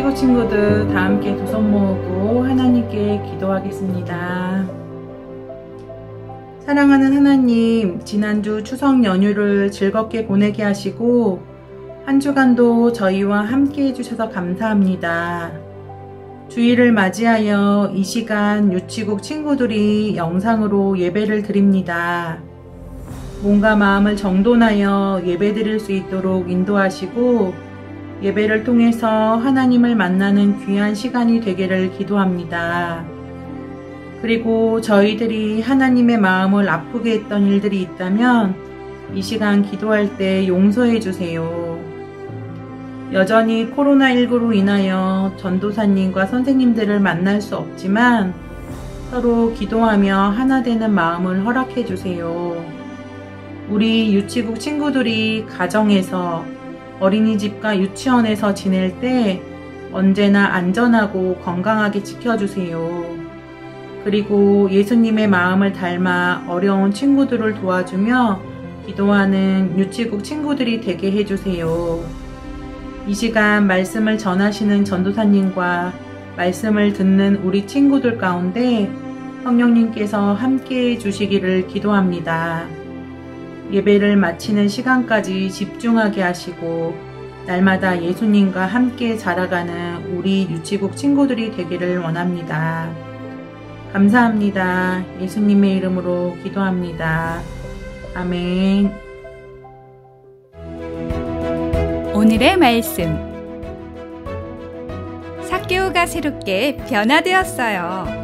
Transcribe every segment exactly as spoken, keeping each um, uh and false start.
유치부 친구들 다 함께 두 손 모으고 하나님께 기도하겠습니다. 사랑하는 하나님, 지난주 추석 연휴를 즐겁게 보내게 하시고 한 주간도 저희와 함께 해주셔서 감사합니다. 주일을 맞이하여 이 시간 유치국 친구들이 영상으로 예배를 드립니다. 몸과 마음을 정돈하여 예배 드릴 수 있도록 인도하시고 예배를 통해서 하나님을 만나는 귀한 시간이 되기를 기도합니다. 그리고 저희들이 하나님의 마음을 아프게 했던 일들이 있다면 이 시간 기도할 때 용서해 주세요. 여전히 코로나십구로 인하여 전도사님과 선생님들을 만날 수 없지만 서로 기도하며 하나 되는 마음을 허락해 주세요. 우리 유치국 친구들이 가정에서 어린이집과 유치원에서 지낼 때 언제나 안전하고 건강하게 지켜주세요. 그리고 예수님의 마음을 닮아 어려운 친구들을 도와주며 기도하는 유치국 친구들이 되게 해주세요. 이 시간 말씀을 전하시는 전도사님과 말씀을 듣는 우리 친구들 가운데 성령님께서 함께 해주시기를 기도합니다. 예배를 마치는 시간까지 집중하게 하시고 날마다 예수님과 함께 자라가는 우리 유치국 친구들이 되기를 원합니다. 감사합니다. 예수님의 이름으로 기도합니다. 아멘. 오늘의 말씀. 삭개오가 새롭게 변화되었어요.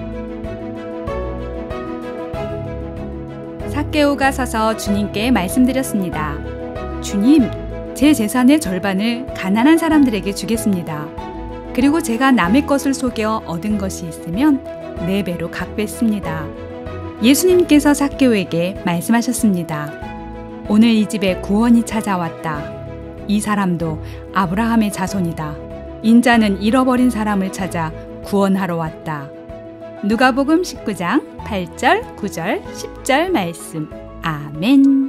삭개오가 서서 주님께 말씀드렸습니다. 주님, 제 재산의 절반을 가난한 사람들에게 주겠습니다. 그리고 제가 남의 것을 속여 얻은 것이 있으면 네 배로 갚겠습니다. 예수님께서 삭개오에게 말씀하셨습니다. 오늘 이 집에 구원이 찾아왔다. 이 사람도 아브라함의 자손이다. 인자는 잃어버린 사람을 찾아 구원하러 왔다. 누가복음 십구 장 팔 절, 구 절, 십 절 말씀. 아멘.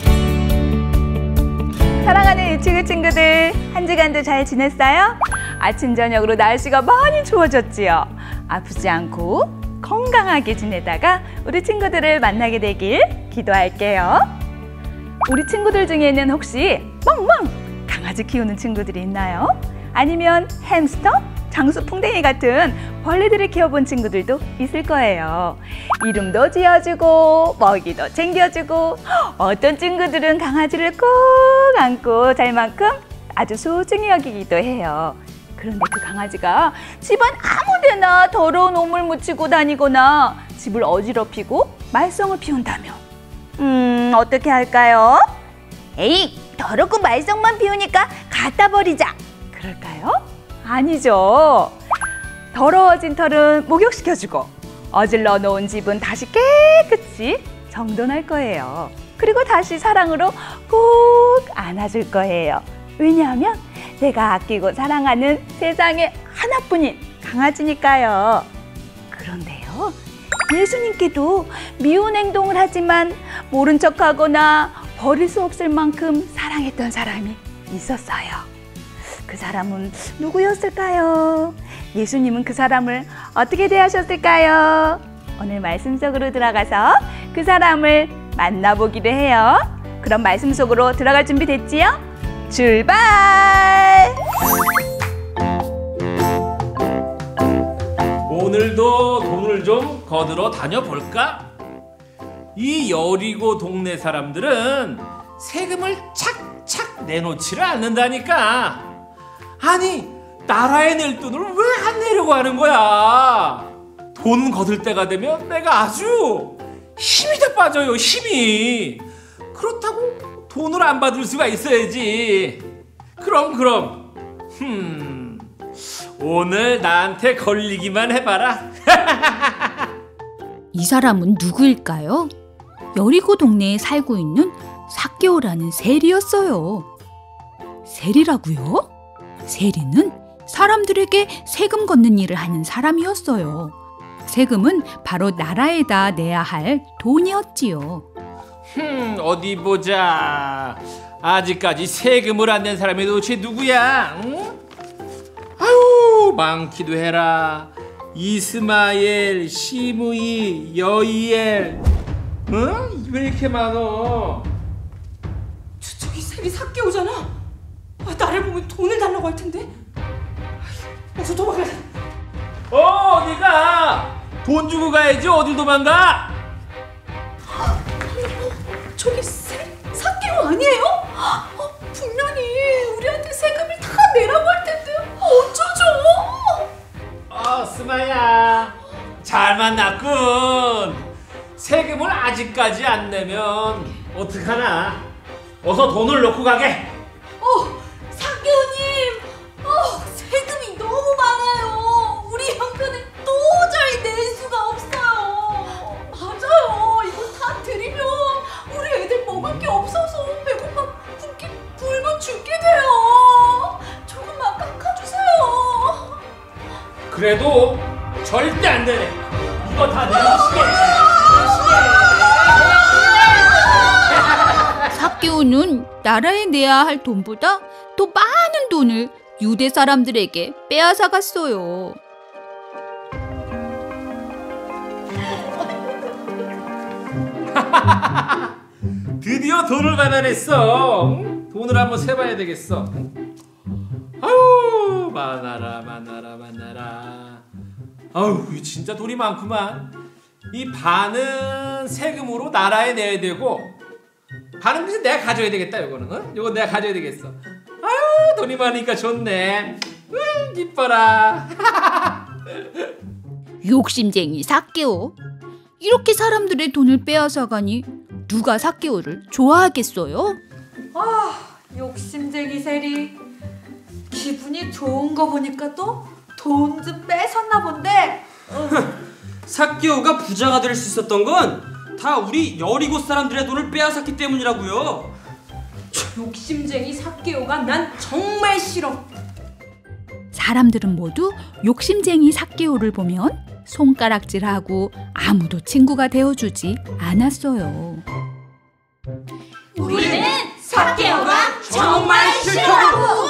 사랑하는 유치부 친구들, 한 주간도 잘 지냈어요? 아침 저녁으로 날씨가 많이 좋아졌지요. 아프지 않고 건강하게 지내다가 우리 친구들을 만나게 되길 기도할게요. 우리 친구들 중에는 혹시 멍멍 강아지 키우는 친구들이 있나요? 아니면 햄스터, 장수풍뎅이 같은 벌레들을 키워본 친구들도 있을 거예요. 이름도 지어주고 먹이도 챙겨주고 어떤 친구들은 강아지를 꼭 안고 잘 만큼 아주 소중히 여기기도 해요. 그런데 그 강아지가 집안 아무 데나 더러운 오물 묻히고 다니거나 집을 어지럽히고 말썽을 피운다면 음 어떻게 할까요? 에이, 더럽고 말썽만 피우니까 갖다 버리자. 그럴까요? 아니죠. 더러워진 털은 목욕시켜주고 어질러 놓은 집은 다시 깨끗이 정돈할 거예요. 그리고 다시 사랑으로 꼭 안아줄 거예요. 왜냐하면 내가 아끼고 사랑하는 세상에 하나뿐인 강아지니까요. 그런데요, 예수님께도 미운 행동을 하지만 모른 척하거나 버릴 수 없을 만큼 사랑했던 사람이 있었어요. 그 사람은 누구였을까요? 예수님은 그 사람을 어떻게 대하셨을까요? 오늘 말씀 속으로 들어가서 그 사람을 만나보기로 해요. 그럼 말씀 속으로 들어갈 준비 됐지요? 출발! 오늘도 돈을 좀 거들어 다녀볼까? 이 여리고 동네 사람들은 세금을 착착 내놓지를 않는다니까. 아니, 나라에 낼 돈을 왜 안 내려고 하는 거야? 돈 거둘 때가 되면 내가 아주 힘이 더 빠져요, 힘이. 그렇다고 돈을 안 받을 수가 있어야지. 그럼 그럼 흠 오늘 나한테 걸리기만 해봐라. 이 사람은 누구일까요? 여리고 동네에 살고 있는 삭개오라는 세리였어요. 세리라고요? 세리는 사람들에게 세금 걷는 일을 하는 사람이었어요. 세금은 바로 나라에다 내야 할 돈이었지요. 흠 어디 보자. 아직까지 세금을 안 낸 사람이 도대체 누구야? 응? 아유 많기도 해라. 이스마엘, 시므이, 여이엘. 어? 왜 이렇게 많어? 저, 저기 셀이 삭개오잖아. 아, 나를 보면 돈을 달라고 할 텐데. 어서 도망가자. 어, 어디가? 돈 주고 가야지. 어딜 도망가? 저기 셀? 삭개오 아니에요? 어, 분명히 우리한테 세금을 다 내라고 할 텐데 어쩌죠? 어, 스마야. 잘 만났군. 세금을 아직까지 안 내면 어떡하나? 어서 돈을 놓고 가게. 어, 삭개오님. 어, 세금이 너무 많아요. 우리 형편에 도저히 낼 수가 없어요. 맞아요. 이거 다 드리면 우리 애들 먹을 게 없어서 배고파 굶기 굶어 죽게 돼요. 조금만 깎아주세요. 그래도 절대 안 되네. 이거 다 내놓으시게. 삭개오는 나라에 내야 할 돈보다 더 많은 돈을 유대 사람들에게 빼앗아 갔어요. 드디어 돈을 받아냈어. 응? 돈을 한번 세봐야 되겠어. 아유, 많아라 많아라 많아라. 아유, 진짜 돈이 많구만. 이 반은 세금으로 나라에 내야 되고 반은 그래서 내가 가져야 되겠다. 이거는 어? 이거 내가 가져야 되겠어. 아유, 돈이 많으니까 좋네. 음, 이뻐라. 욕심쟁이 삭개오. 이렇게 사람들의 돈을 빼앗아 가니 누가 삭개오를 좋아하겠어요? 아, 욕심쟁이 셀이. 기분이 좋은 거 보니까 또 돈 좀 뺏었나 본데. 삭개오가 부자가 될 수 있었던 건 다 우리 여리고 사람들의 돈을 빼앗았기 때문이라고요. 욕심쟁이 삭개오가 난 정말 싫어. 사람들은 모두 욕심쟁이 삭개오를 보면 손가락질하고 아무도 친구가 되어주지 않았어요. 우리는 삭개오가 정말 싫어하고.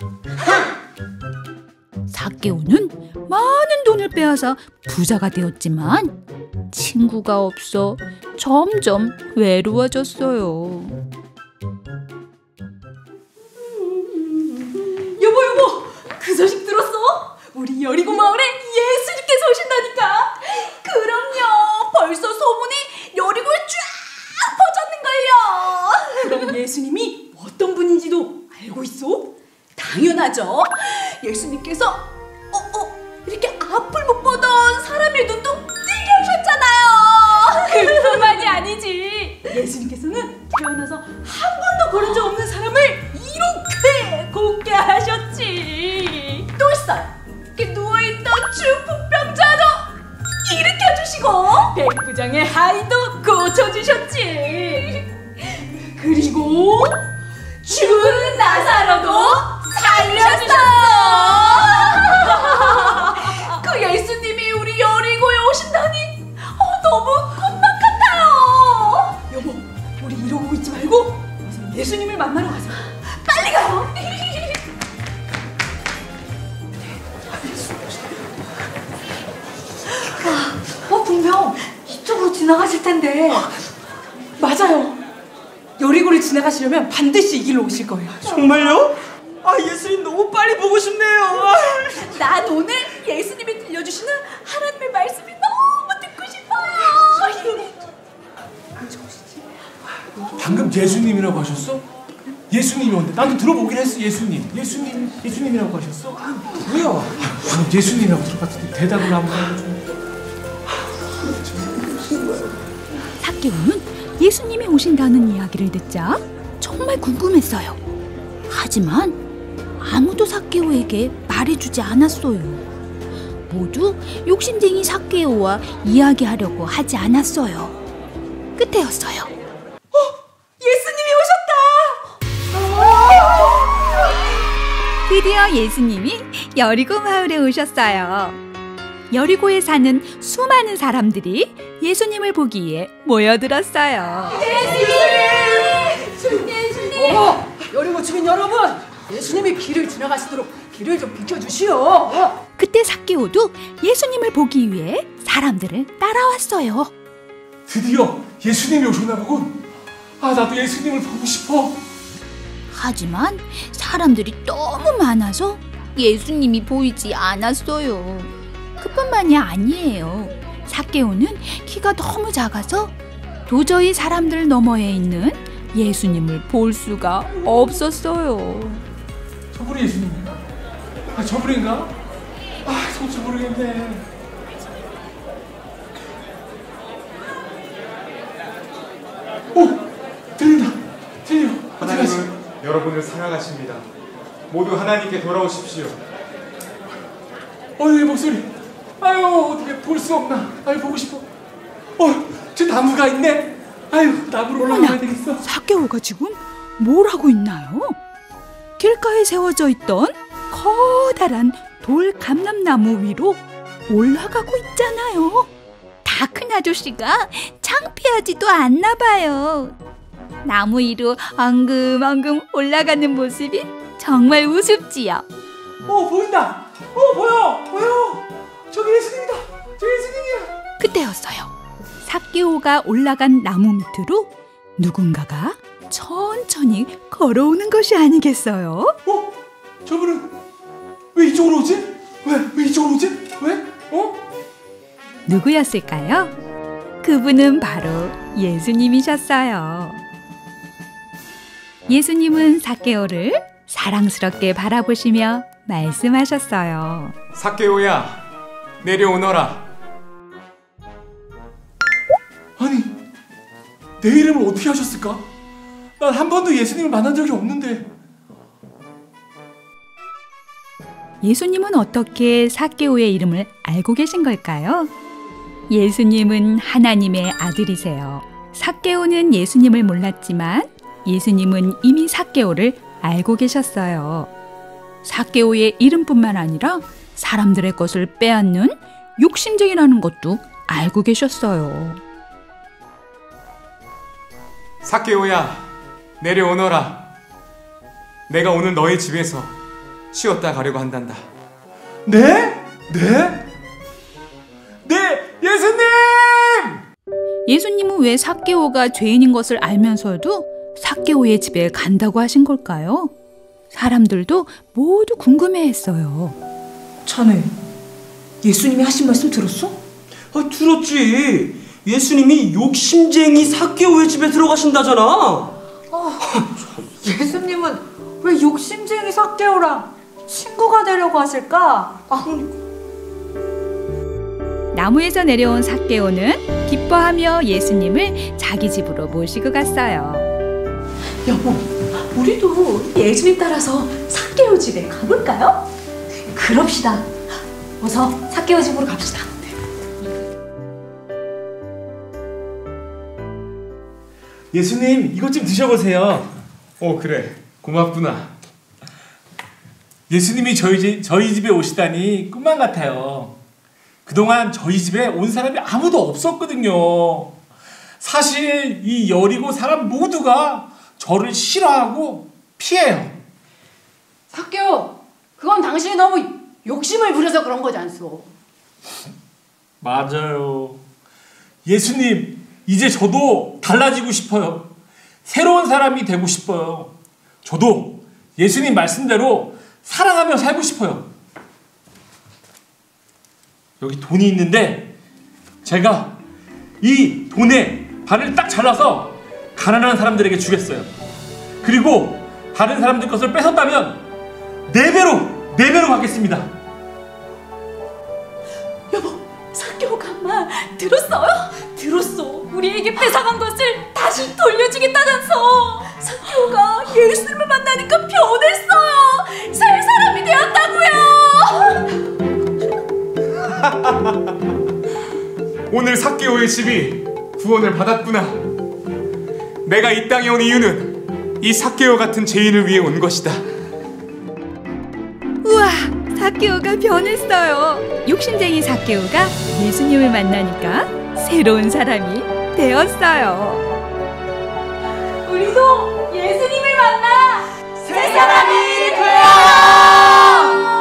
삭개오는 많은 돈을 빼앗아 부자가 되었지만 친구가 없어 점점 외로워졌어요. 여보 여보, 그 소식 들었어? 우리 여리고 마을에 예수님께서 오신다니까. 그럼요, 벌써 소문이 여리고에 쫙 퍼졌는걸요. 그럼 예수님이 어떤 분인지도 알고 있어? 당연하죠. 예수님께서 어, 어, 이렇게 앞을 못 보던 사람의 눈도 뜨게 하셨잖아요. 그뿐만이 아니지. 예수님께서는 태어나서 한 번도 걸은 적 없는 사람을 이렇게 걷게 하셨지. 또 있어요. 이렇게 누워있던 중풍병자도 일으켜주시고 백부장의 아이도 고쳐주셨지. 그리고 죽은 나사로도 살렸어. 그 예수님이 우리 여리고에 오신다니 어, 너무 꿈만 같아요. 여보, 우리 이러고 있지 말고 어서 예수님을 만나러 가자. 빨리 가요. 어, 분명 이쪽으로 지나가실 텐데. 맞아요. 여리고를 지나가시려면 반드시 이 길로 오실 거예요. 정말요? 아, 예수님 너무 빨리 보고 싶네요. 난 오늘 예수님이 들려주시는 하나님의 말씀이 너무 듣고 싶어요. 방금 예수님이라고 하셨어? 예수님이 온대. 나도 들어보긴 했어. 예수님. 예수님, 예수님이라고 하셨어? 아, 뭐야? 아, 방금 예수님이라고 들어봤더니 대답을 안 해줘. 삭개오는 예수님이 오신다는 이야기를 듣자 정말 궁금했어요. 하지만 아무도 삭개오에게 말해주지 않았어요. 모두 욕심쟁이 삭개오와 이야기하려고 하지 않았어요. 끝에였어요. 어, 예수님이 오셨다. 드디어 예수님이 여리고 마을에 오셨어요. 여리고에 사는 수많은 사람들이 예수님을 보기 위해 모여들었어요. 예수님! 예수님! 어머! 여리고 주민 여러분! 예수님이 길을 지나가시도록 길을 좀 비켜주시오. 그때 삭개오도 예수님을 보기 위해 사람들을 따라왔어요. 드디어 예수님이 오셨나 보군. 아, 나도 예수님을 보고 싶어. 하지만 사람들이 너무 많아서 예수님이 보이지 않았어요. 그뿐만이 아니에요. 삭개오는 키가 너무 작아서 도저히 사람들 너머에 있는 예수님을 볼 수가 없었어요. 저분이 예수님인가? 아, 저분인가? 아, 도무지 모르겠네. 오! 들린다! 들려! 하나님은 여러분을 사랑하십니다. 모두 하나님께 돌아오십시오. 어휴, 이 목소리. 아유, 어떻게 볼 수 없나. 아유, 보고 싶어. 어, 저 나무가 있네. 아유, 나무로 올라가야 되겠어. 삭개오가 지금 뭘 하고 있나요? 길가에 세워져 있던 커다란 돌 감람나무 위로 올라가고 있잖아요. 다 큰 아저씨가 창피하지도 않나 봐요. 나무 위로 엉금엉금 올라가는 모습이 정말 우습지요. 어, 보인다. 어, 보여. 보여. 저기 예수님이다. 저기 예수님이야. 그때였어요. 삭개오가 올라간 나무 밑으로 누군가가 천천히 걸어오는 것이 아니겠어요? 어? 저분은 왜 이쪽으로 오지? 왜? 왜 이쪽으로 오지? 왜? 어? 누구였을까요? 그분은 바로 예수님이셨어요. 예수님은 삭개오를 사랑스럽게 바라보시며 말씀하셨어요. 삭개오야, 내려오너라. 아니, 내 이름을 어떻게 하셨을까? 난 한 번도 예수님을 만난 적이 없는데. 예수님은 어떻게 삭개오의 이름을 알고 계신 걸까요? 예수님은 하나님의 아들이세요. 삭개오는 예수님을 몰랐지만 예수님은 이미 삭개오를 알고 계셨어요. 삭개오의 이름뿐만 아니라 사람들의 것을 빼앗는 욕심쟁이라는 것도 알고 계셨어요. 삭개오야, 내려오너라. 내가 오늘 너희 집에서 쉬었다 가려고 한단다. 네? 네? 네! 예수님! 예수님은 왜 삭개오가 죄인인 것을 알면서도 삭개오의 집에 간다고 하신 걸까요? 사람들도 모두 궁금해했어요. 자네 예수님이 하신 말씀 들었어? 아, 들었지. 예수님이 욕심쟁이 삭개오의 집에 들어가신다잖아. 아, 예수님은 왜 욕심쟁이 삭개오랑 친구가 되려고 하실까? 아, 나무에서 내려온 삭개오는 기뻐하며 예수님을 자기 집으로 모시고 갔어요. 여보, 우리도 예수님 따라서 삭개오 집에 가볼까요? 그럽시다. 어서 삭개오 집으로 갑시다. 예수님, 이것 좀 드셔보세요. 오, 그래. 고맙구나. 예수님이 저희, 집, 저희 집에 오시다니 꿈만 같아요. 그동안 저희 집에 온 사람이 아무도 없었거든요. 사실 이 여리고 사람 모두가 저를 싫어하고 피해요. 삭개오, 그건 당신이 너무 욕심을 부려서 그런 거지 않소? 맞아요. 예수님, 이제 저도 달라지고 싶어요. 새로운 사람이 되고 싶어요. 저도 예수님 말씀대로 사랑하며 살고 싶어요. 여기 돈이 있는데 제가 이 돈에 반을 딱 잘라서 가난한 사람들에게 주겠어요. 그리고 다른 사람들 것을 뺏었다면 네 배로, 네 배로 받겠습니다. 여보, 삭개오가 말 들었어요? 들었어. 우리에게 뺏어간 것을 다시 돌려주겠다면서. 삭개오가 예수님을 만나니까 변했어요. 새 사람이 되었다고요. 오늘 삭개오의 집이 구원을 받았구나. 내가 이 땅에 온 이유는 이 삭개오 같은 죄인을 위해 온 것이다. 우와, 삭개오가 변했어요. 욕심쟁이 삭개오가 예수님을 만나니까 새로운 사람이 되었어요. 우리도 예수님을 만나 새 사람이 되어!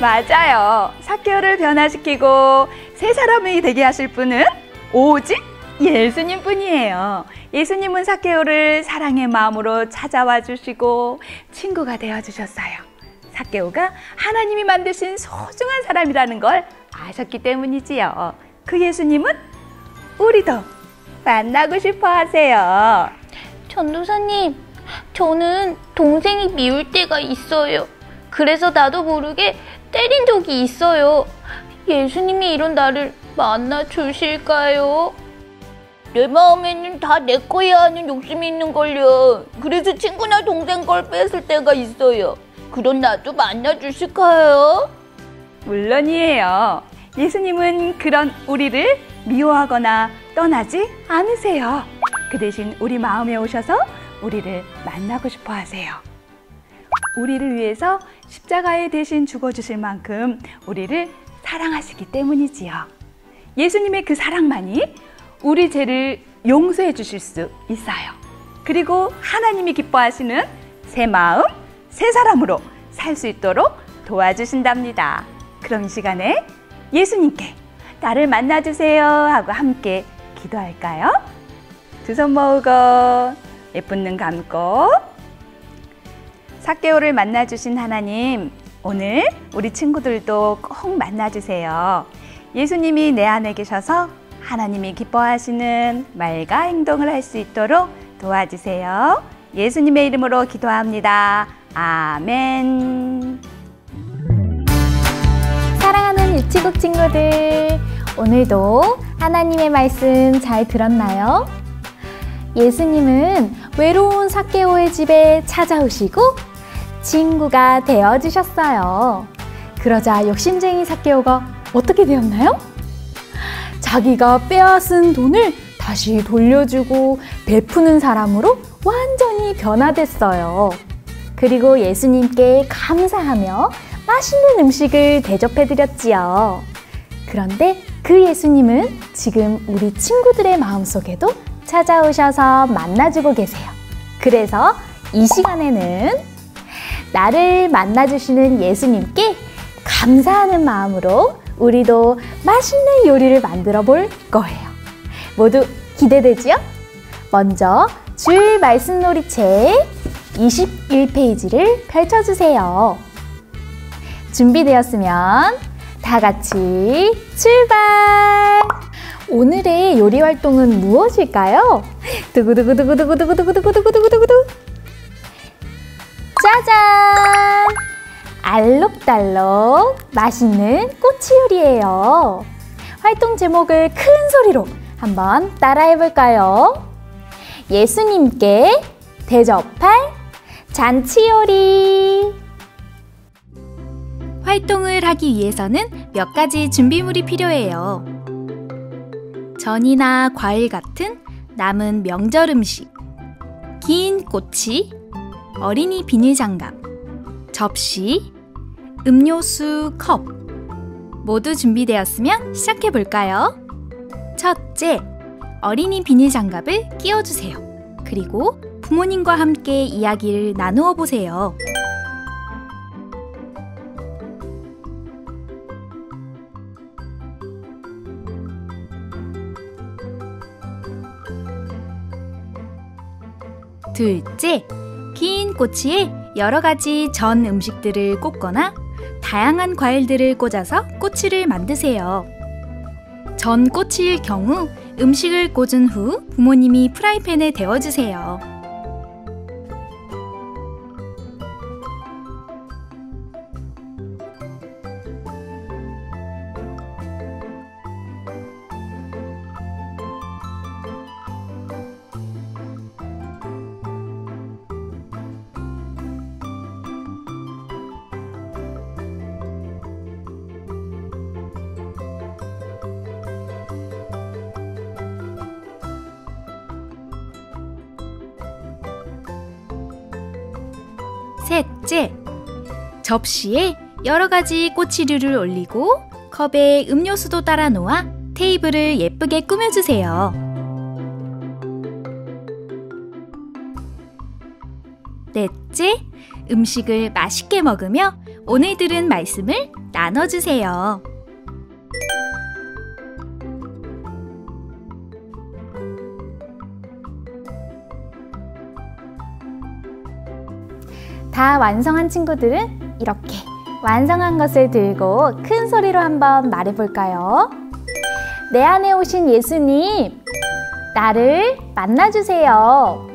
맞아요. 삭개오를 변화시키고 새 사람이 되게 하실 분은 오직 예수님 뿐이에요. 예수님은 삭개오를 사랑의 마음으로 찾아와 주시고 친구가 되어 주셨어요. 삭개오가 하나님이 만드신 소중한 사람이라는 걸 아셨기 때문이지요. 그 예수님은 우리도 만나고 싶어 하세요. 전도사님, 저는 동생이 미울 때가 있어요. 그래서 나도 모르게 때린 적이 있어요. 예수님이 이런 나를 만나 주실까요? 내 마음에는 다 내 거야 하는 욕심이 있는걸요. 그래서 친구나 동생 걸 뺏을 때가 있어요. 그런 나도 만나 주실까요? 물론이에요. 예수님은 그런 우리를 미워하거나 떠나지 않으세요. 그 대신 우리 마음에 오셔서 우리를 만나고 싶어 하세요. 우리를 위해서 십자가에 대신 죽어주실 만큼 우리를 사랑하시기 때문이지요. 예수님의 그 사랑만이 우리 죄를 용서해 주실 수 있어요. 그리고 하나님이 기뻐하시는 새 마음, 새 사람으로 살 수 있도록 도와주신답니다. 그럼 이 시간에 예수님께 나를 만나주세요 하고 함께 기도할까요? 두 손 모으고 예쁜 눈 감고. 삭개오를 만나주신 하나님, 오늘 우리 친구들도 꼭 만나주세요. 예수님이 내 안에 계셔서 하나님이 기뻐하시는 말과 행동을 할 수 있도록 도와주세요. 예수님의 이름으로 기도합니다. 아멘. 사랑하는 유치국 친구들, 오늘도 하나님의 말씀 잘 들었나요? 예수님은 외로운 삭개오의 집에 찾아오시고 친구가 되어주셨어요. 그러자 욕심쟁이 삭개오가 어떻게 되었나요? 자기가 빼앗은 돈을 다시 돌려주고 베푸는 사람으로 완전히 변화됐어요. 그리고 예수님께 감사하며 맛있는 음식을 대접해드렸지요. 그런데 그 예수님은 지금 우리 친구들의 마음속에도 찾아오셔서 만나주고 계세요. 그래서 이 시간에는 나를 만나주시는 예수님께 감사하는 마음으로 우리도 맛있는 요리를 만들어 볼 거예요. 모두 기대되지요? 먼저 줄 말씀놀이책 이십일 페이지를 펼쳐주세요. 준비되었으면 다 같이 출발! 오늘의 요리 활동은 무엇일까요? 두구두구두구두구두구두구두구두구두구두구 짜잔! 알록달록 맛있는 꼬치 요리예요. 활동 제목을 큰 소리로 한번 따라해볼까요? 예수님께 대접할 잔치 요리. 활동을 하기 위해서는 몇 가지 준비물이 필요해요. 전이나 과일 같은 남은 명절 음식, 긴 꼬치, 어린이 비닐장갑, 접시, 음료수, 컵 모두 준비되었으면 시작해볼까요? 첫째, 어린이 비닐장갑을 끼워주세요. 그리고 부모님과 함께 이야기를 나누어 보세요. 둘째, 긴 꼬치에 여러 가지 전 음식들을 꽂거나 다양한 과일들을 꽂아서 꼬치를 만드세요. 전 꼬치일 경우 음식을 꽂은 후 부모님이 프라이팬에 데워주세요. 셋째, 접시에 여러 가지 꼬치류를 올리고 컵에 음료수도 따라 놓아 테이블을 예쁘게 꾸며주세요. 넷째, 음식을 맛있게 먹으며 오늘 들은 말씀을 나눠주세요. 다 완성한 친구들은 이렇게 완성한 것을 들고 큰 소리로 한번 말해볼까요? 내 안에 오신 예수님, 나를 만나주세요.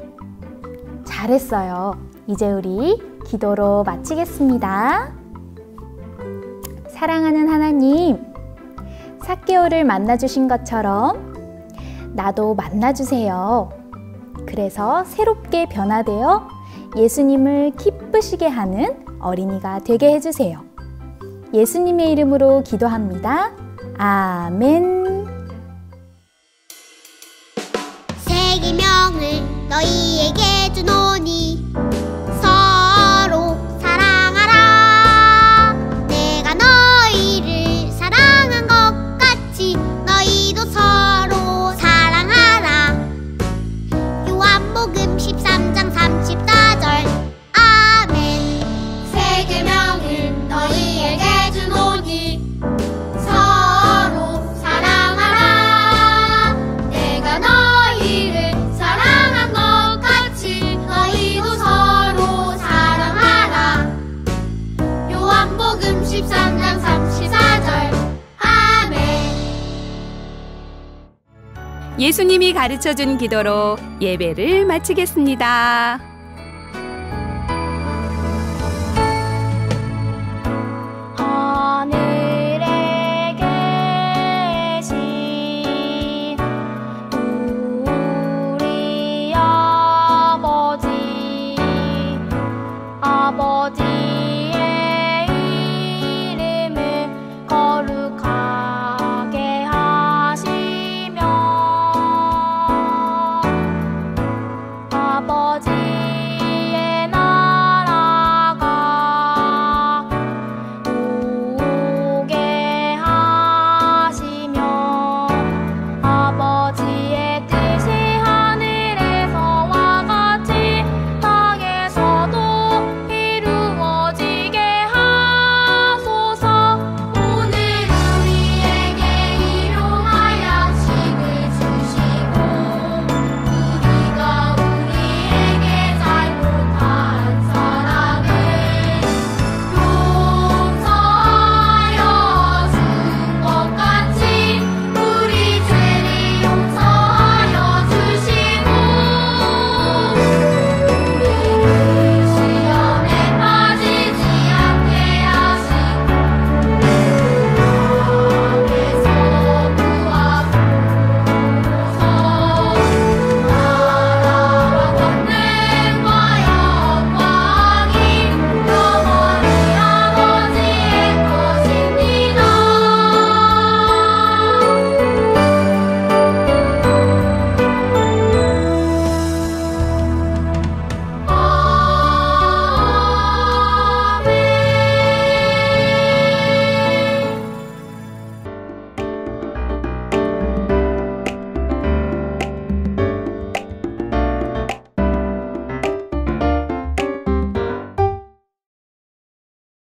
잘했어요. 이제 우리 기도로 마치겠습니다. 사랑하는 하나님, 삭개오를 만나주신 것처럼 나도 만나주세요. 그래서 새롭게 변화되어 예수님을 기쁘시게 하는 어린이가 되게 해주세요. 예수님의 이름으로 기도합니다. 아멘. 새 계명을 너희에게 주노니 서로 사랑하라. 내가 너희를 사랑한 것 같이 너희도 서로 사랑하라. 요한복음 십삼 장 삼십사 절. 아멘. 새 계명을 너희에게 주노니 서로 사랑하라. 내가 너희를 사랑한 것 같이 너희도 서로 사랑하라. 요한복음 십삼 장 삼십사 절. 아멘. 예수님이 가르쳐준 기도로 예배를 마치겠습니다.